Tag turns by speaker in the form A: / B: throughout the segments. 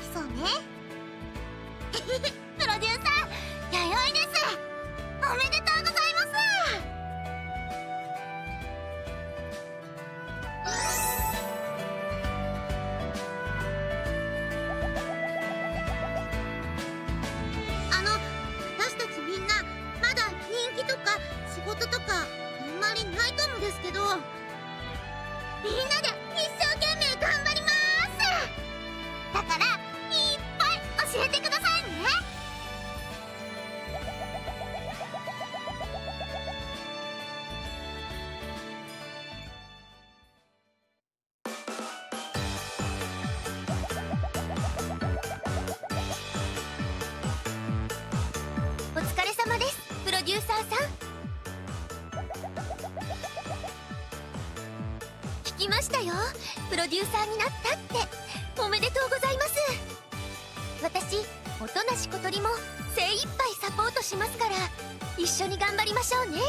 A: そうね。プロデューサー、弥生です。おめでとうございます。私たちみんなまだ人気とか仕事とかあんまりないかもですけど、みんなで一生懸命頑張ります。だからいっぱい教えてくださいね。お疲れ様です、プロデューサーさん。聞きましたよ、プロデューサーになったって。おめでとうございます。私、音無し小鳥も精一杯サポートしますから、一緒に頑張りましょうね。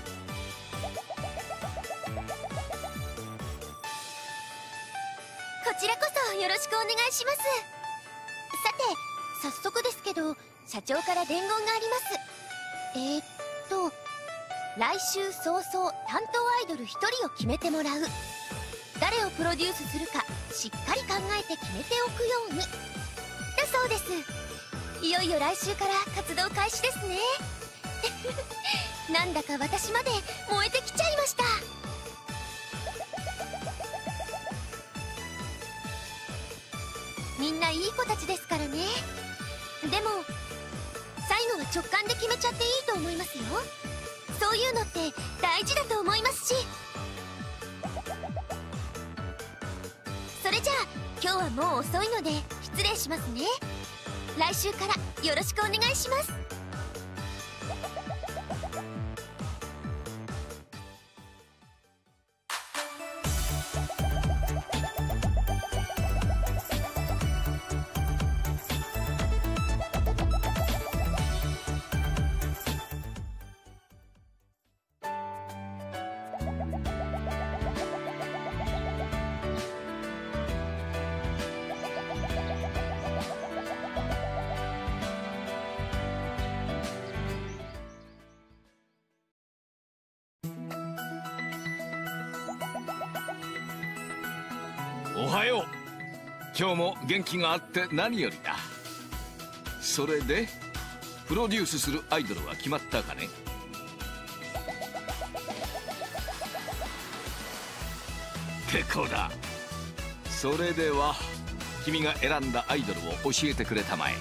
A: こちらこそよろしくお願いします。さて、早速ですけど、社長から伝言があります。来週早々担当アイドル1人を決めてもらう。誰をプロデュースするかしっかり考えて決めておくようにだそうです。いよいよ来週から活動開始ですね。なんだか私まで燃えてきちゃいました。みんないい子たちですからね。でも最後は直感で決めちゃっていいと思いますよ。そういうのって大事だと思いますし。それじゃあ今日はもう遅いので失礼しますね。来週からよろしくお願いします。
B: おはよう。今日も元気があって何よりだ。それでプロデュースするアイドルは決まったかね？結構だ。それでは君が選んだアイドルを教えてくれたまえ。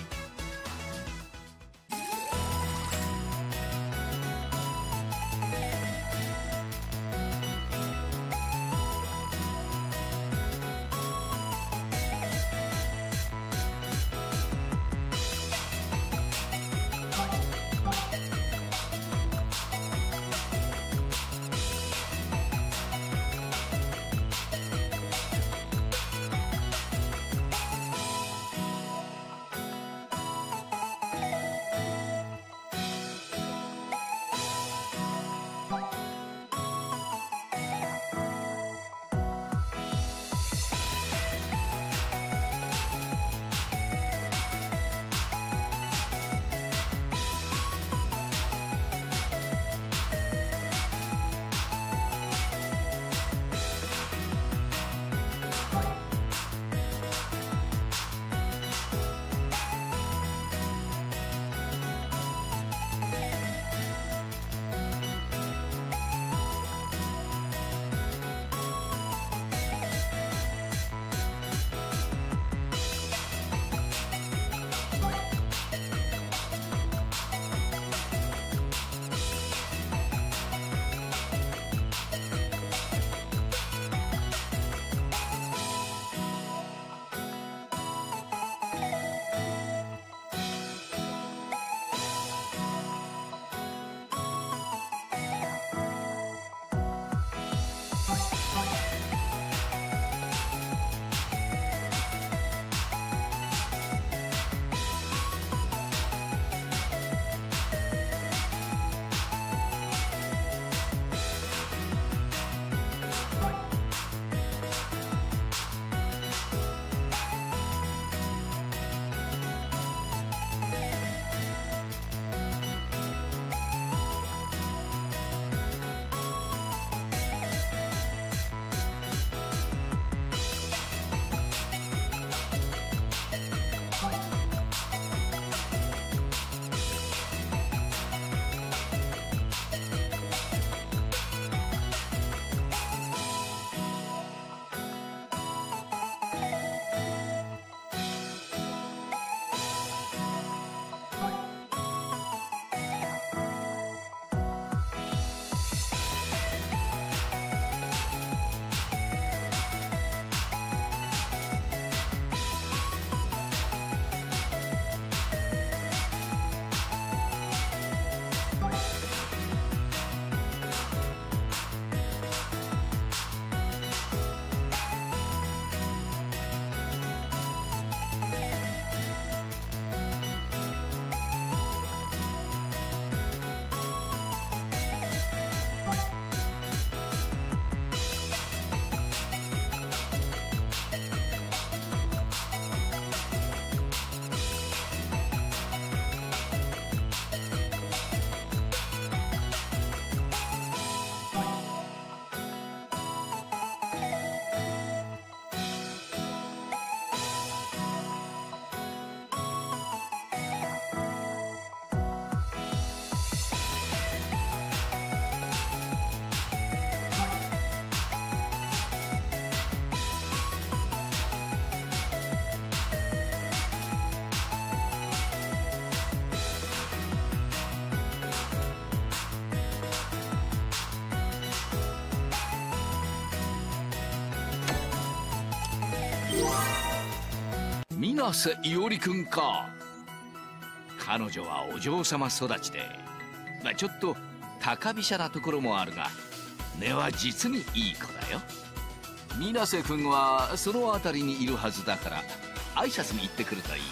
B: 水瀬いおりくんか。彼女はお嬢様育ちで、ちょっと高飛車なところもあるが、根は実にいい子だよ。水瀬くんはその辺りにいるはずだから、挨拶に行ってくるといい。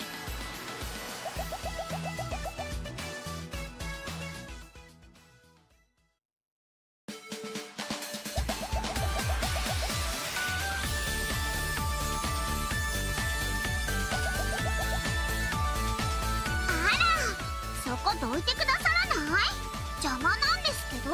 A: どいてくださらない？邪魔なんですけど。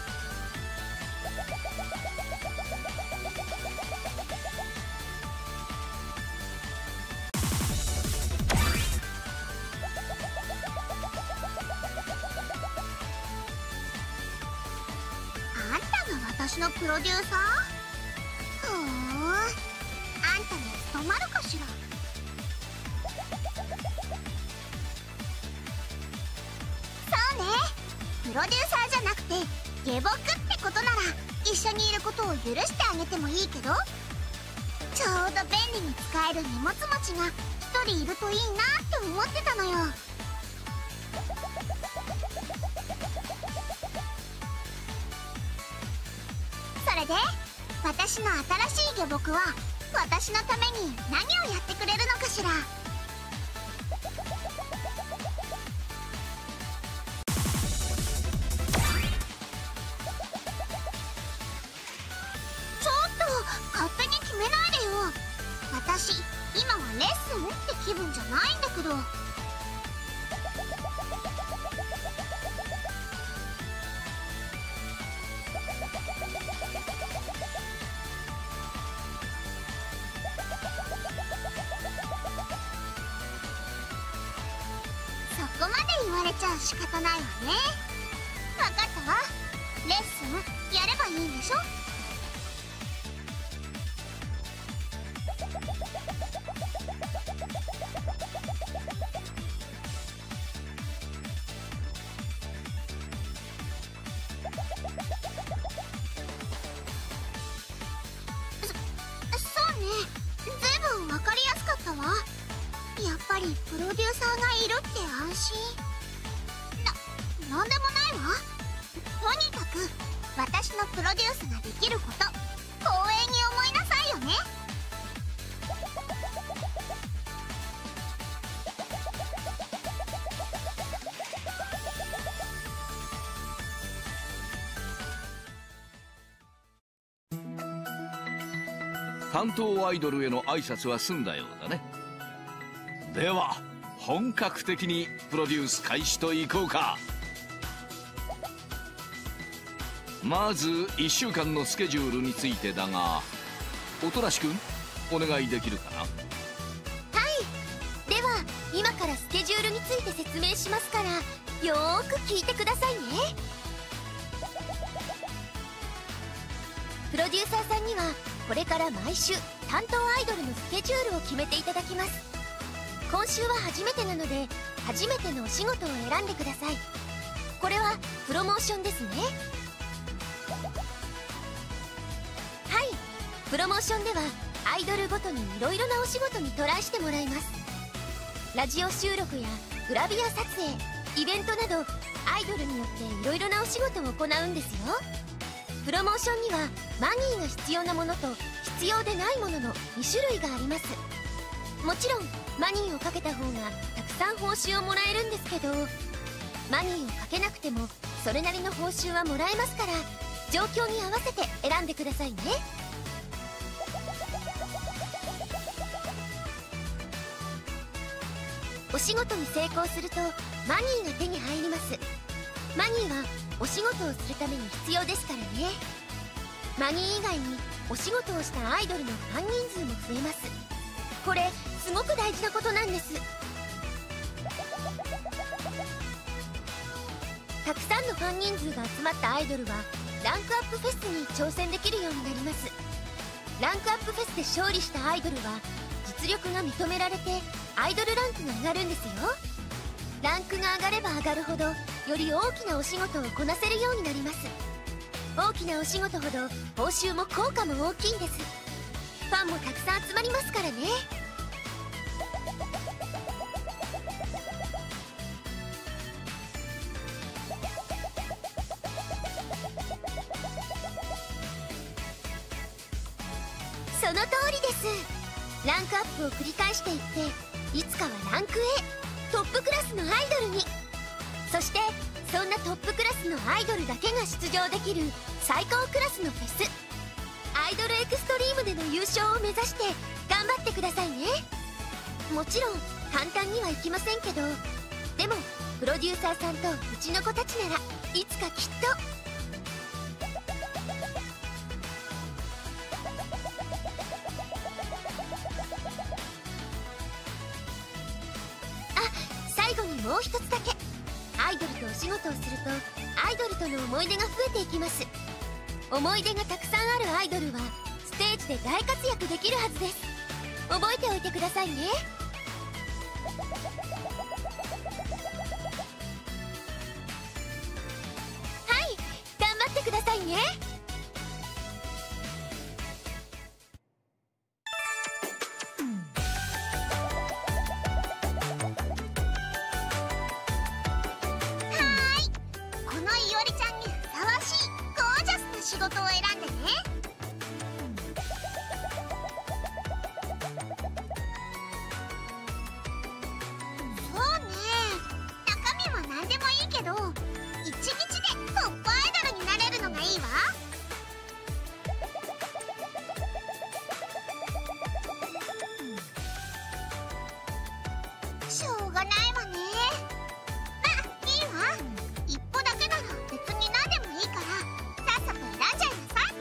A: あんたが私のプロデューサー？ふーん、あんたに務まるかしら。プロデューサーじゃなくて下僕ってことなら一緒にいることを許してあげてもいいけど、ちょうど便利に使える荷物持ちが一人いるといいなって思ってたのよ。それで私の新しい下僕は私のために何をやってくれるのかしら。勝手に決めないでよ。私今はレッスンって気分じゃないんだけど。そこまで言われちゃ仕方ないわね。分かったわ。レッスンやればいいんでしょ。分かりやすかったわ。やっぱりプロデューサーがいるって安心。なんでもないわ。とにかく私のプロデュースができること、光栄に思いなさいよね。
B: 担当アイドルへの挨拶は済んだようだね。では本格的にプロデュース開始といこうか。まず1週間のスケジュールについてだが、音無くんお願いできるかな。
C: はい、では今からスケジュールについて説明しますから、よーく聞いてくださいね。プロデューサーさんにはこれから毎週担当アイドルのスケジュールを決めていただきます。今週は初めてなので、初めてのお仕事を選んでください。これはプロモーションですね。はい、プロモーションではアイドルごとにいろいろなお仕事にトライしてもらいます。ラジオ収録やグラビア撮影、イベントなどアイドルによっていろいろなお仕事を行うんですよ。プロモーションにはマニーが必要なものと必要でないものの2種類があります。もちろんマニーをかけた方がたくさん報酬をもらえるんですけど、マニーをかけなくてもそれなりの報酬はもらえますから、状況に合わせて選んでくださいね。お仕事に成功するとマニーが手に入ります。マニーはお仕事をするために必要ですからね。マニー以外にお仕事をしたアイドルのファン人数も増えます。これすごく大事なことなんです。たくさんのファン人数が集まったアイドルはランクアップフェスに挑戦できるようになります。ランクアップフェスで勝利したアイドルは実力が認められてアイドルランクが上がるんですよ。ランクが上がれば上がるほどより大きなお仕事をこなせるようになります。大きなお仕事ほど報酬も効果も大きいんです。ファンもたくさん集まりますからね。 その通りです。ランクアップを繰り返していって、いつかはランク A トップクラスのアイドルに。そしてそんなトップクラスのアイドルだけが出場できる最高クラスのフェス、アイドルエクストリームでの優勝を目指して頑張ってくださいね。もちろん簡単にはいきませんけど、でもプロデューサーさんとうちの子たちならいつかきっと。最後にもう一つだけ。アイドルとお仕事をするとアイドルとの思い出が増えていきます。思い出がたくさんあるアイドルはステージで大活躍できるはずです。覚えておいてくださいね。はい、頑張ってくださいね。
A: 仕事を選んでね。そうね、中身は何でもいいけど一日でトップアイドルになれるのがいいわ。しょうがないわね。まあいいわ、一歩だけなら別に何でもいいからさっさと選んじゃいなさい。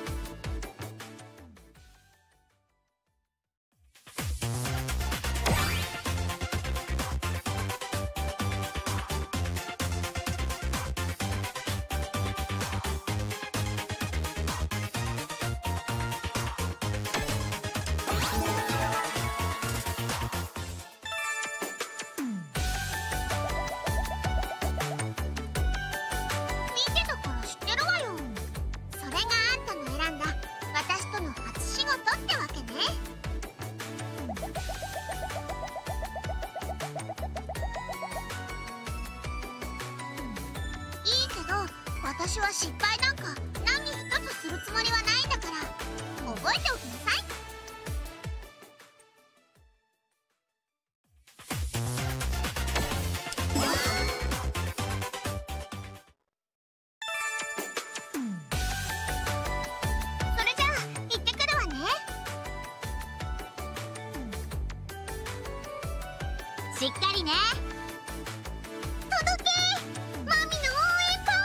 A: 見てたから知ってるわよ。それがあんたの選んだ私との初仕事ってわけね。いいけど私は失敗なんか何一つするつもりはないんだから覚えておきなさい。それじゃあ行ってくるわね。しっかりね。届けマミの応援パワ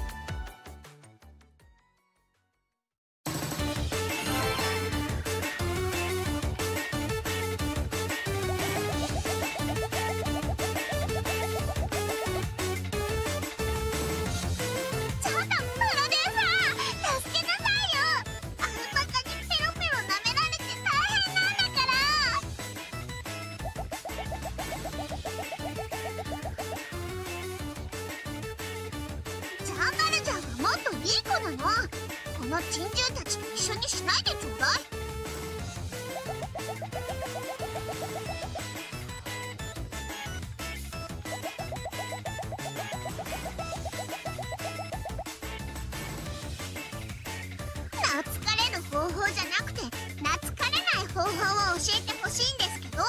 A: ちょっとプロデューサー助けなさいよ。アルパカにペロペロ舐められて大変なんだから。ジャーマルジャーはもっといい子なの。この珍獣たちと一緒にしないでちょうだい。懐かれる方法じゃなくて懐かれない方法を教えてほしいんですけど。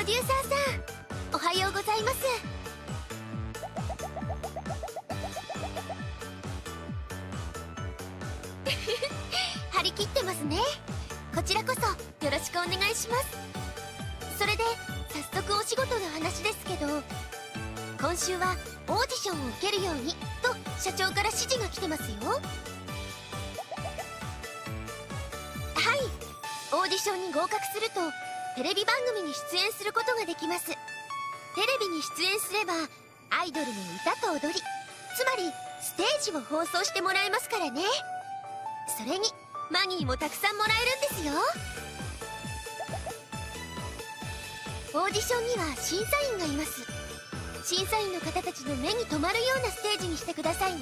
C: デューサーさん、おはようございます。張り切ってますね。こちらこそよろしくお願いします。それで早速お仕事の話ですけど、今週はオーディションを受けるようにと社長から指示が来てますよ。はい、オーディションに合格するとテレビ番組に出演することができます。テレビに出演すればアイドルの歌と踊り、つまりステージを放送してもらえますからね。それにマニーもたくさんもらえるんですよ。オーディションには審査員がいます。審査員の方たちの目に留まるようなステージにしてくださいね。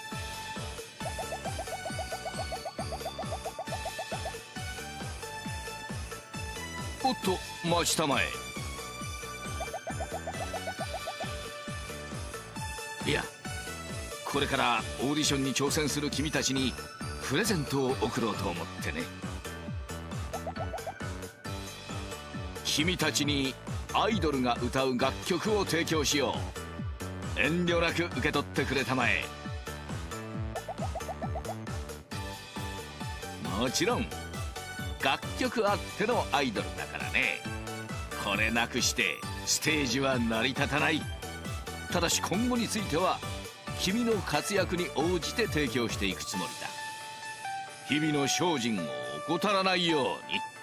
B: おっと、待ちたまえ。いや、これからオーディションに挑戦する君たちにプレゼントを贈ろうと思ってね。君たちにアイドルが歌う楽曲を提供しよう。遠慮なく受け取ってくれたまえ。もちろん楽曲あってのアイドルだからね。これなくしてステージは成り立たない。ただし今後については君の活躍に応じて提供していくつもりだ。日々の精進を怠らないように。